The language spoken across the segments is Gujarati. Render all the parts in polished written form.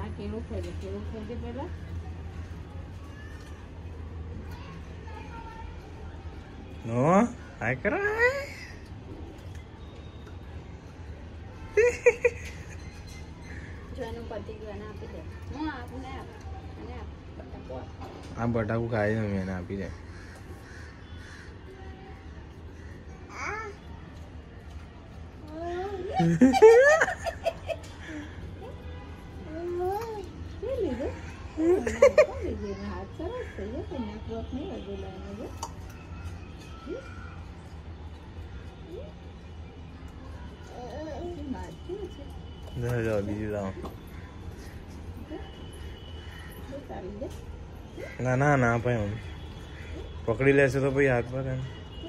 આ કેળું ખાઈ દે પહેલા. નો આ કરો જોનું પતિ ગયું આપી દે. હું આપને આપ અને આપ બટાકો આપ. આ બટાકું ખાઈ ને એને આપી દે. બીજું લાવો. ના ના ના ભાઈ મમ્મી પકડી લેશે તો ભાઈ હાથ પર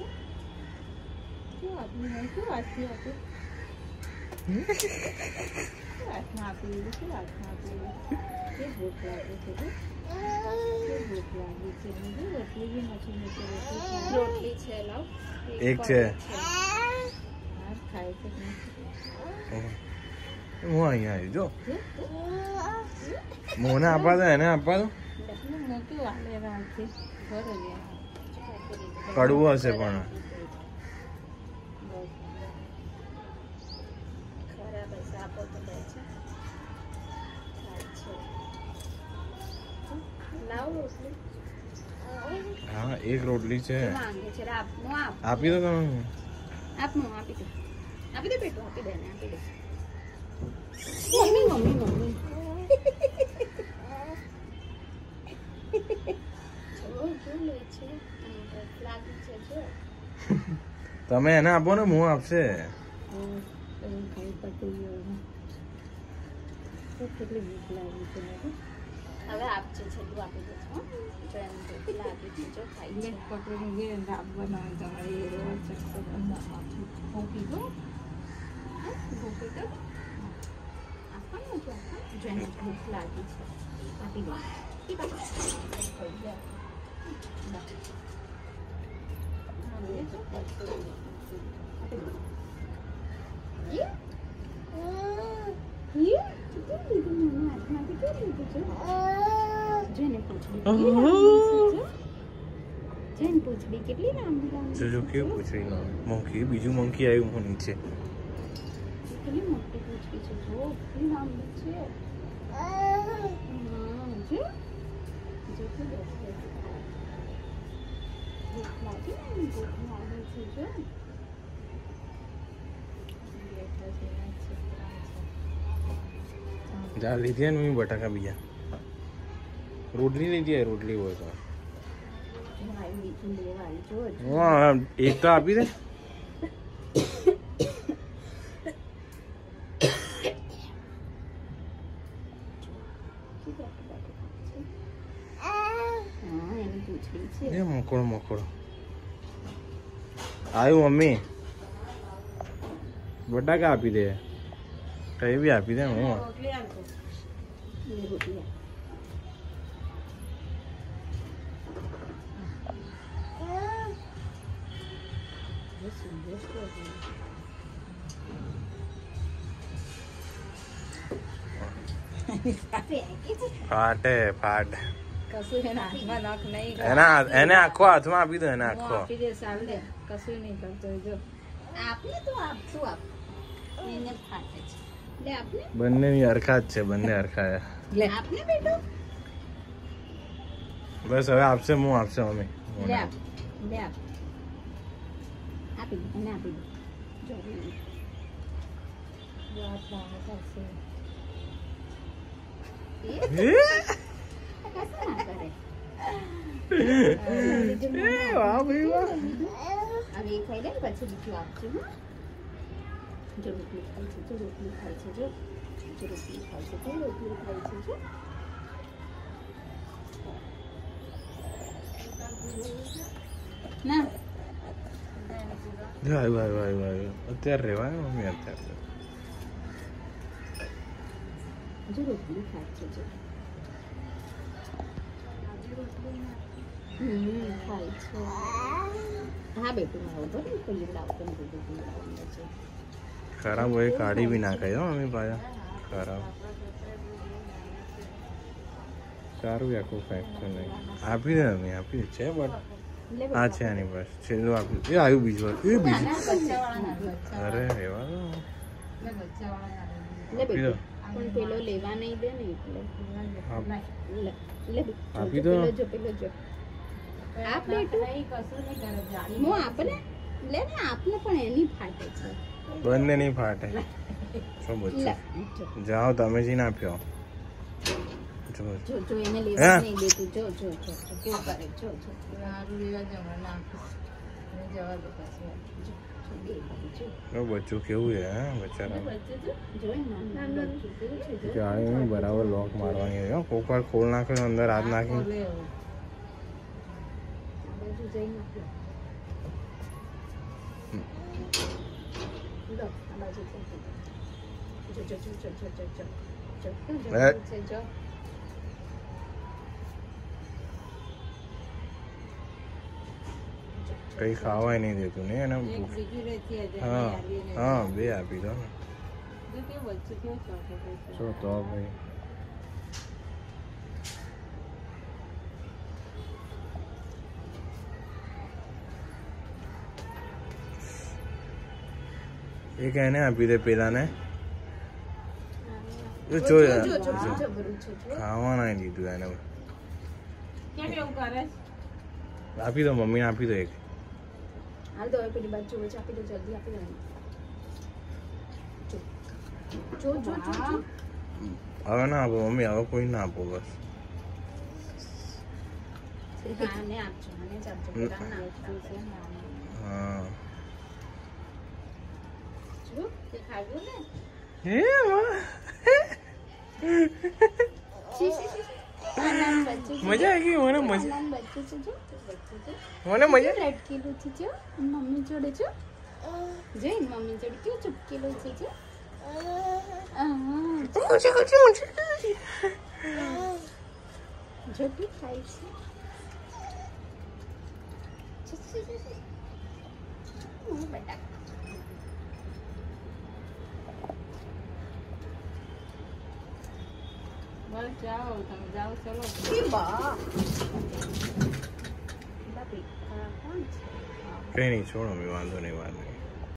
એક છે. હું અહીંયા આવી જો મોને આપવા દો એને આપવા દો. કડવું હશે પણ હા એક રોટલી છે આપી દો તમે. આપી દે બેટું આપી દે ને આપી દે. મમ્મી તમે એને આપો ને હું આપશે. કેટલી ભૂખ લાગી છે હવે આપજે છેલ્લું આપી દે ખાઈ પકડીને બનાવે તમારે ભૂખ લાગી છે આપી દો. પૂછડી કેટલી લાંબી જો કેવું પૂછડી ના મંકી બીજું મંકી આવ્યું હું નીચે. કેટલી મોટી પૂછડી છે જો કેટલી લાંબી છે. જા લીધી ને બટાકા બીજા રોટલી લીધી રોટલી હોય તો એક તો આપી દે. મકોડો મકોડો આવ્યું મમ્મી બટાકા આપી દે કઈ બી આપી દે. હું ફાટે ફાટ એને આખો હાથમાં આપી દો. એને આખો આપી દે સાલ દે કશું નહીં કરતો જો આપને તો આપતું આપ એને ફાટે છે લે આપને. બંને હરખા જ છે બંને હરખા લે આપને બેટો બસ હવે આપશે હું આપશે મમ્મી લે આપ લે આપ આપી દે એને આપી દે જો વાત લાવે કરશે વાહ ભાઈ વાહ. હવે એ ખાઈ લે પછી બીજું આપજો. જો રોટલી ખાય છે જો રોટલી ખાય છે જો રોટલી ખાય છે જો રોટલી ખાય છે જો. ના અત્યારે રેવાય મમ્મી અત્યારે જો રોટલી ખાય છે જો ખાય છે. હા બેટું મારું તો પેલી લાવતું છે ખરાબ હોય કાઢી બી નાખાય હો મમ્મી પાછા ખરાબ. સારું આખું ફ્રેક્ચર નહીં આપી દે અમે આપી દે છે બટ આ છે આની પાસે છેલ્લું આપ્યું એ આવ્યું બીજું એ બીજું અરે એવા આપી દો પણ પેલો લેવા નહીં દે ને એટલે આપી દો પેલો જો આપ બેટું હું આપને લે ને આપને પણ એની ફાટે છે બંને નહીં ફાટે શું બચ્ચું જાઓ તમે જઈને આપ્યો જો જો એને લેવા નહીં દેતું જો જો જો કેવું કરે જો જો સારું લેવા જવા નાખીશ જવા દે પછી બચ્ચું કેવું છે હા બચારા બરાબર લોક મારવાની હોય કોક વાર ખોલ નાખે અંદર હાથ નાખી કઈ ખાવાય નહીં દેતું ને એને હા હા બે આપી દો ને શું તો ભાઈ એક એને આપી દે પેલા ને ખાવા નહીં દીધું એને આપી દો મમ્મીને આપી દો એક હાલ દો પેલી બાજુ વચ્ચે આપી દો જલ્દી આપી દો જો જો જો હવે ના આપો મમ્મી હવે કોઈ ના આપો બસ આને આપજો આને જ આપજો હા જો તે ખાજો ને હે મજા આવી ગઈ મને મજા મને મજા લટકેલું છે જો મમ્મી જોડે જો જઈ મમ્મી જોડે કેવું ચૂપકેલું છે જો જો કે ખાય છે બેટા બસ જાઓ તમે જાઓ ચલો કઈ નહીં છોડો મેં વાંધો નહીં વાત નહીં